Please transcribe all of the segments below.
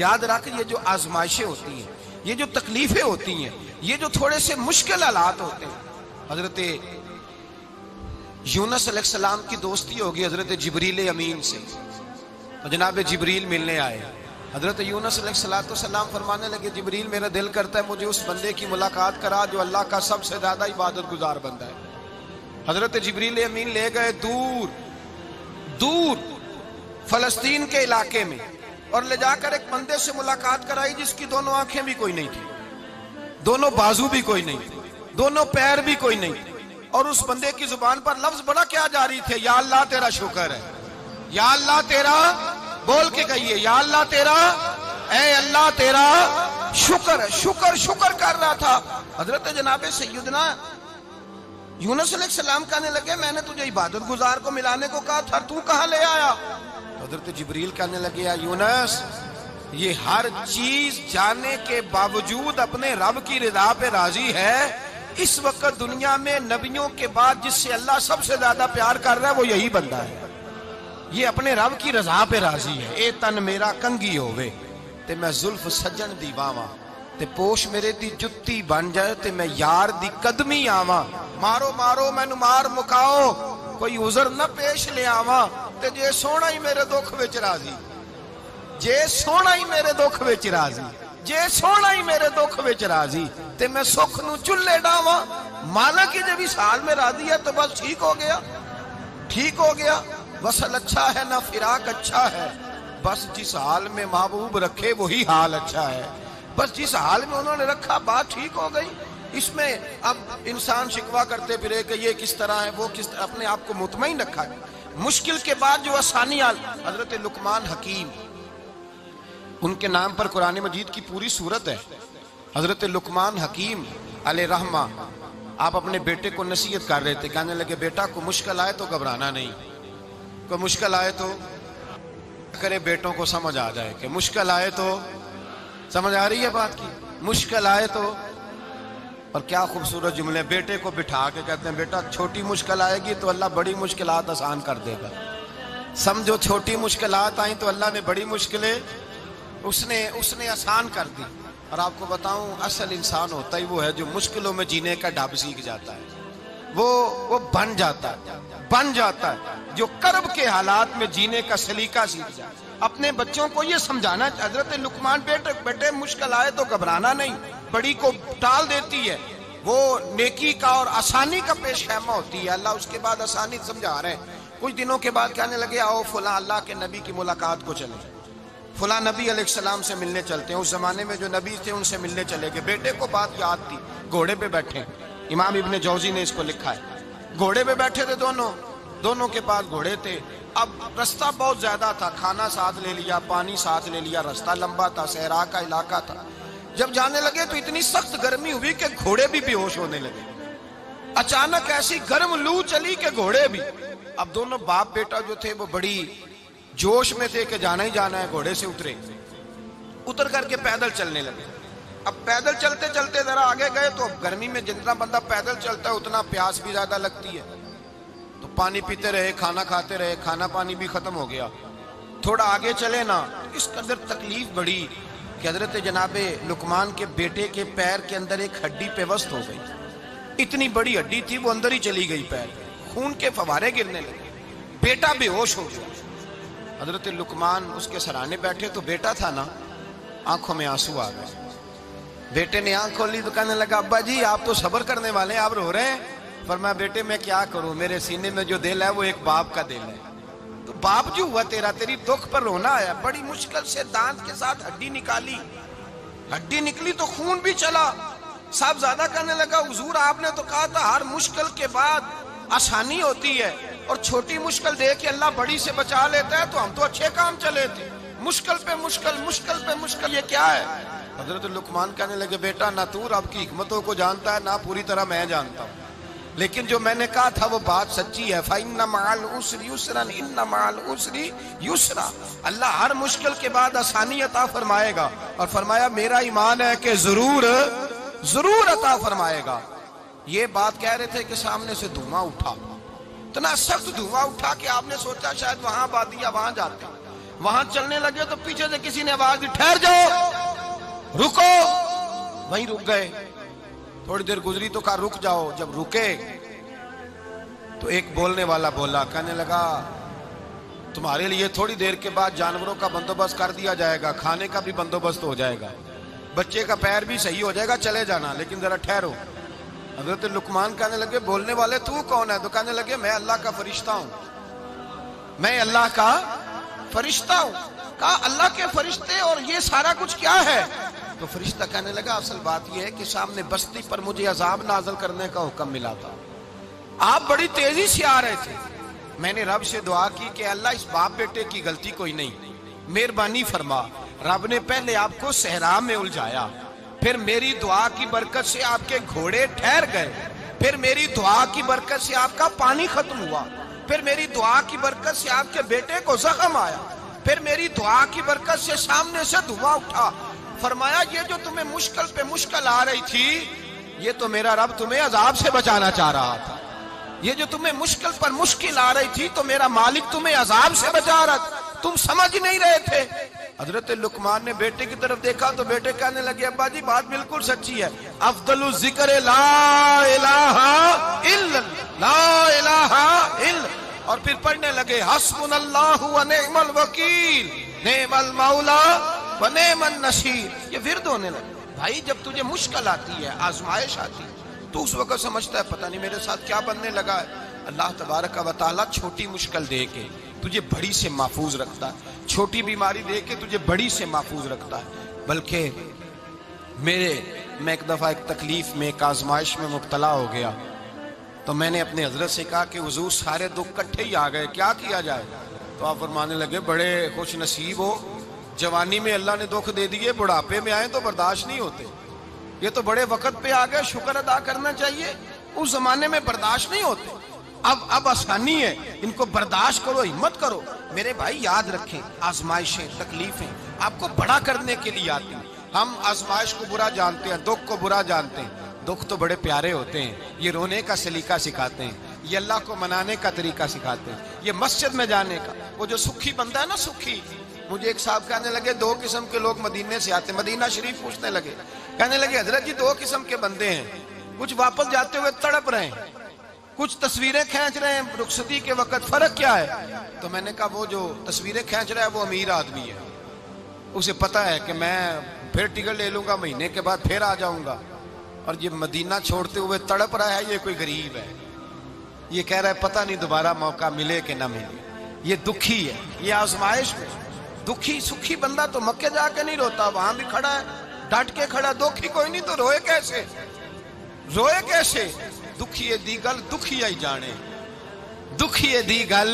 یاد رکھ یہ جو آزمائشیں ہوتی ہیں، یہ جو تکلیفیں ہوتی ہیں، یہ جو تھوڑے سے مشکل حالات ہوتے ہیں، حضرت یونس علیہ السلام کی دوستی ہوگی حضرت جبریل امین سے، جناب جبریل ملنے آئے، حضرت یونس علیہ السلام فرمانے لگے جبریل میرا دل کرتا ہے مجھے اس بندے کی ملاقات کرا جو اللہ کا سب سے زیادہ عبادت گزار بندہ ہے۔ حضرت جبریل امین لے گئے دور دور فلسطین کے علاقے میں، اور لے جا کر ایک بندے سے ملاقات کرائی جس کی دونوں آنکھیں بھی کوئی نہیں تھی، دونوں بازو بھی کوئی نہیں تھی، دونوں پیر بھی کوئی نہیں تھی، اور اس بندے کی زبان پر لفظ بڑا کیا جاری تھے، یا اللہ تیرا شکر ہے، یا اللہ تیرا، بول کے کہیے یا اللہ تیرا، اے اللہ تیرا شکر ہے، شکر شکر کر رہا تھا۔ حضرت جناب سیدنا یونس علیہ السلام کہنے لگے میں نے تجھے عبادت گزار کو ملانے کو کہا تھا، تو کہاں لے آیا؟ حضرت جبریل کہنے لگے یا یونس یہ ہر چیز جانے کے باوجود اپنے رب کی رضا پہ راضی ہے، اس وقت دنیا میں نبیوں کے بعد جس سے اللہ سب سے زیادہ پیار کر رہا ہے وہ یہی بندہ ہے، یہ اپنے رب کی رضا پہ راضی ہے۔ اے تن میرا کنگھی ہووے تے میں زلف سجن دی واواں، تے پوش میرے دی جتی بن جائے تے میں یار دی قدمی آواں، مارو مارو مینو مار مکاؤ کوئی عذر نہ پیش لے آواں، تے جے سونا ہی میرے دکھ وچ راضی، جے سونا ہی میرے دکھ وچ راضی، جے سونا ہی میرے دکھ وچ راضی تے میں سکھ نو چلے ڈاواں، مالک جب اس حال میں راضی ہے تو بس ٹھیک ہو گیا، ٹھیک ہو گیا۔ وصل اچھا ہے نہ فراق اچھا ہے، بس جس حال میں محبوب رکھے وہی حال اچھا ہے، بس جس حال میں انہوں نے رکھا بات ٹھیک ہو گئی۔ اس میں اب انسان شکوہ کرتے پھرے کہ یہ کس طرح ہے وہ کس طرح، اپنے آپ کو مطمئن رکھا ہے۔ مشکل کے بعد جو آسانی حضرت لقمان حکیم، ان کے نام پر قرآن مجید کی پوری سورت ہے۔ حضرت لقمان حکیم علیہ رحمہ آپ اپنے بیٹے کو نصیحت کر رہے تھے، کہنے لگے بیٹا کو مشکل آئے تو گھبرانا نہیں، کوئی مشکل آئے تو کرے بیٹوں کو سمجھ آ جائے کہ مشکل آئے تو، سمجھ آ رہی ہے بات کی، مشکل آئے تو، اور کیا خوبصورت جملے، بیٹے کو بٹھا کے کہتے ہیں بیٹا چھوٹی مشکل آئے گی تو اللہ بڑی مشکلات آسان کر دے گا، سمجھو چھوٹی مشکلات آئیں تو اللہ نے بڑی مشکلیں اس نے آسان کر دی۔ اور آپ کو بتاؤں اصل انسان ہوتا ہی وہ ہے جو مشکلوں میں جینے کا ڈھب سیکھ جاتا ہے، وہ بن جاتا ہے جو کرب کے حالات میں جینے کا سلیقہ سیکھ جاتا ہے۔ اپنے بچوں کو یہ سمجھانا، حضرت لقمان بیٹے مشکل آئے تو گھبرانا نہیں، بڑی کو ٹال دیتی ہے، وہ نیکی کا اور آسانی کا پیش خیمہ ہوتی ہے، اللہ اس کے بعد آسانی سمجھا رہے ہیں۔ کچھ دنوں کے بعد کہنے لگے آؤ فلاں اللہ کے نبی کی ملاقات کو چلیں، فلاں نبی علیہ السلام سے ملنے چلتے ہیں۔ اس زمانے میں جو نبی تھے ان سے ملنے چلے گئے، بیٹے کو بات یاد تھی، گھوڑے پہ بیٹھے، امام ابن جوزی نے اس کو لکھا ہے، گھوڑے پہ بیٹھے تھے دونوں کے پاس گھوڑے تھے۔ اب رستہ بہت زیادہ تھا، کھانا ساتھ لے لیا، پانی ساتھ لے لیا، رستہ لمبا تھا، صحرا کا علاقہ تھا۔ جب جانے لگے تو اتنی سخت گرمی ہوئی کہ گھوڑے بھی بے ہوش ہونے لگے، اچانک ایسی گرم لو چلی کہ گھوڑے بھی۔ اب دونوں باپ بیٹا جو تھے وہ بڑی جوش میں تھے کہ جانا ہی جانا ہے، گھوڑے سے اتر کر کے پیدل چلنے لگے۔ اب پیدل چلتے چلتے ذرا آگے گئے تو گرمی میں جتنا بندہ پیدل چلتا ہے اتنا پیاس بھی زیادہ لگتی ہے، تو پانی پیتے رہے، کھانا کھاتے رہے، کھانا پانی بھی ختم ہو گیا۔ تھوڑا آگے چلے نا، اس قدر تکلیف بڑھی کہ حضرت جناب لقمان کے بیٹے کے پیر کے اندر ایک ہڈی پیوست ہو گئی، اتنی بڑی ہڈی تھی وہ اندر ہی چلی گئی، پیر خون کے فوارے گرنے لگے، بیٹا بے ہوش ہو گیا۔ حضرت لقمان اس کے سرانے بیٹھے تو بیٹا تھا نا، آنکھوں میں آنسو آ گئے۔ بیٹے نے آنکھ کھولی تو کہنے لگا ابا جی آپ تو صبر کرنے والے ہیں، آپ رو رہے ہیں۔ فرمایا بیٹے میں کیا کروں، میرے سینے میں جو دل ہے وہ ایک باپ کا دل ہے، تو باپ جو ہوا تیرا، تیری دکھ پر رونا آیا۔ بڑی مشکل سے دانت کے ساتھ ہڈی نکالی، ہڈی نکلی تو خون بھی چلا۔ صاحب زیادہ کہنے لگا حضور آپ نے تو کہا تھا ہر مشکل کے بعد آسانی ہوتی ہے، اور چھوٹی مشکل دے کے اللہ بڑی سے بچا لیتا ہے، تو ہم تو اچھے کام چلے تھے، مشکل پہ مشکل، مشکل پہ مشکل، یہ کیا ہے؟ حضرت لقمان کہنے لگے بیٹا نہ تو رب کی حکمتوں کو جانتا ہے نہ پوری طرح میں جانتا ہوں، لیکن جو میں نے کہا تھا وہ بات سچی ہے۔ فَإِنَّ مَعَ الْعُسْرِ يُسْرًا إِنَّ مَعَ الْعُسْرِ يُسْرًا، اللہ ہر مشکل کے بعد آسانی عطا فرمائے گا، اور فرمایا میرا ایمان ہے کہ ضرور عطا فرمائے گا۔ یہ بات کہہ رہے تھے کہ سامنے سے دھواں اٹھا، اتنا سخت دھواں اٹھا کہ آپ نے سوچا شاید وہاں بادیا وہاں جاتے، وہاں چلنے لگے تو پیچھے سے کسی نے آواز دی ٹھہر جاؤ رکو، وہیں رک گئے. تھوڑی دیر گزری تو کہا رک جاؤ. جب رکے تو ایک بولنے والا بولا، کہنے لگا تمہارے لیے تھوڑی دیر کے بعد جانوروں کا بندوبست کر دیا جائے گا، کھانے کا بھی بندوبست ہو جائے گا، بچے کا پیر بھی صحیح ہو جائے گا، چلے جانا لیکن ذرا ٹھہرو. حضرت لقمان کہنے لگے بولنے والے تو کون ہے؟ تو کہنے لگے میں اللہ کا فرشتہ ہوں، میں اللہ کا فرشتہ ہوں. کہا اللہ کے فرشتے اور یہ سارا کچھ کیا ہے؟ تو فرشتہ کہنے لگا اصل بات یہ ہے کہ سامنے بستی پر مجھے عذاب نازل کرنے کا حکم ملا تھا، آپ بڑی تیزی سے آ رہے تھے، میں نے رب سے دعا کی کہ اللہ اس باپ بیٹے کی غلطی کوئی نہیں، مہربانی فرما. رب نے پہلے آپ کو صحرا میں الجھایا، پھر میری دعا کی برکت سے آپ کے گھوڑے ٹھہر گئے، پھر میری دعا کی برکت سے آپ کا پانی ختم ہوا، پھر میری دعا کی برکت سے آپ کے بیٹے کو زخم آیا، پھر میری دعا کی برکت سے سامنے سے دھواں اٹھا. فرمایا یہ جو تمہیں مشکل پہ مشکل آ رہی تھی یہ تو میرا رب تمہیں عذاب سے بچانا چاہ رہا تھا، یہ جو تمہیں مشکل پر مشکل آ رہی تھی تو میرا مالک تمہیں عذاب سے بچا رہا تھا، تم سمجھ نہیں رہے تھے. حضرت لقمان نے بیٹے کی طرف دیکھا تو بیٹے کہنے لگے ابا جی بات بالکل سچی ہے، افضل الذکر لا الہ الا لا الہ الا، اور پھر پڑھنے لگے حسبنا اللہ و نعم الوکیل نعم المولا و نعم النصیر. یہ ورد ہونے لگے. بھائی جب تجھے مشکل آتی ہے، آزمائش آتی ہے، تو اس وقت سمجھتا ہے پتہ نہیں میرے ساتھ کیا بننے لگا ہے. اللہ تبارک و تعالیٰ چھوٹی مشکل دے کے تجھے بڑی سے محفوظ رکھتا ہے، چھوٹی بیماری دے کے تجھے بڑی سے محفوظ رکھتا ہے. بلکہ میں ایک دفعہ ایک تکلیف میں ایک آزمائش میں مبتلا ہو گیا تو میں نے اپنے حضرت سے کہا کہ حضور سارے دکھ کٹھے ہی آ گئے، کیا کیا جائے؟ تو آپ فرمانے لگے بڑے خوش نصیب ہو، جوانی میں اللہ نے دکھ دے دیے، بڑھاپے میں آئے تو برداشت نہیں ہوتے، یہ تو بڑے وقت پہ آ گئے، شکر ادا کرنا چاہیے، اس زمانے میں برداشت نہیں ہوتے، اب آسانی ہے، ان کو برداشت کرو، ہمت کرو. میرے بھائی یاد رکھیں آزمائشیں تکلیفیں آپ کو بڑا کرنے کے لیے آتی ہیں. ہم آزمائش کو برا جانتے ہیں، دکھ کو برا جانتے ہیں، دکھ تو بڑے پیارے ہوتے ہیں، یہ رونے کا سلیقہ سکھاتے ہیں، یہ اللہ کو منانے کا طریقہ سکھاتے ہیں، یہ مسجد میں جانے کا. وہ جو سکھی بندہ ہے نا سکھی، مجھے ایک صاحب کہنے لگے دو قسم کے لوگ مدینے سے آتے، مدینہ شریف پوچھنے لگے، کہنے لگے حضرت جی دو قسم کے بندے ہیں، کچھ واپس جاتے ہوئے تڑپ رہے ہیں، کچھ تصویریں کھینچ رہے ہیں رخصتی کے وقت، فرق کیا ہے؟ تو میں نے کہا وہ جو تصویریں کھینچ رہا ہے وہ امیر آدمی ہے، اسے پتا ہے کہ میں پھر ٹکٹ لے لوں گا، مہینے کے بعد پھر آ جاؤں گا، اور یہ مدینہ چھوڑتے ہوئے تڑپ رہا ہے، یہ کوئی غریب ہے، یہ کہہ رہا ہے پتہ نہیں دوبارہ موقع ملے کہ نہ ملے، یہ دکھی ہے. یہ آزمائش میں دکھی سکھی بندہ تو مکے جا کے نہیں روتا، وہاں بھی کھڑا ہے ڈٹ کے کھڑا، دکھی کوئی نہیں تو روئے کیسے؟ روئے کیسے؟ دکھیے دی گل دکھیا ہی جانے، دکھیے دی گل.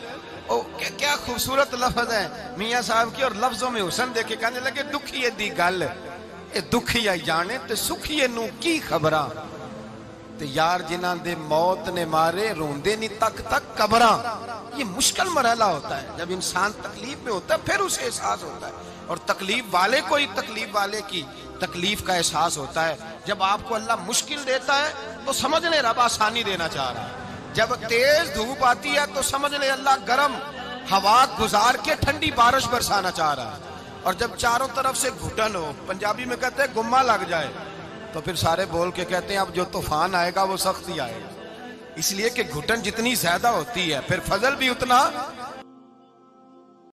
کیا خوبصورت لفظ ہے میاں صاحب کی، اور لفظوں میں حسن دیکھے کہنے لگے دکھیے دی گل اے دکھیا ہی جانے تے سکھیے نو کی خبراں، تے یار جنہاں دے موت نے مارے روندے نہیں تک تک قبراں. یہ مشکل مرحلہ ہوتا ہے، جب انسان تکلیف میں ہوتا ہے پھر اسے احساس ہوتا ہے، اور تکلیف والے کو ہی تکلیف والے کی تکلیف کا احساس ہوتا ہے. جب آپ کو اللہ مشکل دیتا ہے تو سمجھ لیں رب آسانی دینا چاہ رہا ہے، جب تیز دھوپ آتی ہے تو سمجھ لیں اللہ گرم ہوا گزار کے ٹھنڈی بارش برسانا چاہ رہا ہے، اور جب چاروں طرف سے گھٹن ہو، پنجابی میں کہتے ہیں گما لگ جائے، تو پھر سارے بول کے کہتے ہیں اب جو طوفان آئے گا وہ سخت ہی آئے گا. اس لیے کہ گھٹن جتنی زیادہ ہوتی ہے پھر فضل بھی اتنا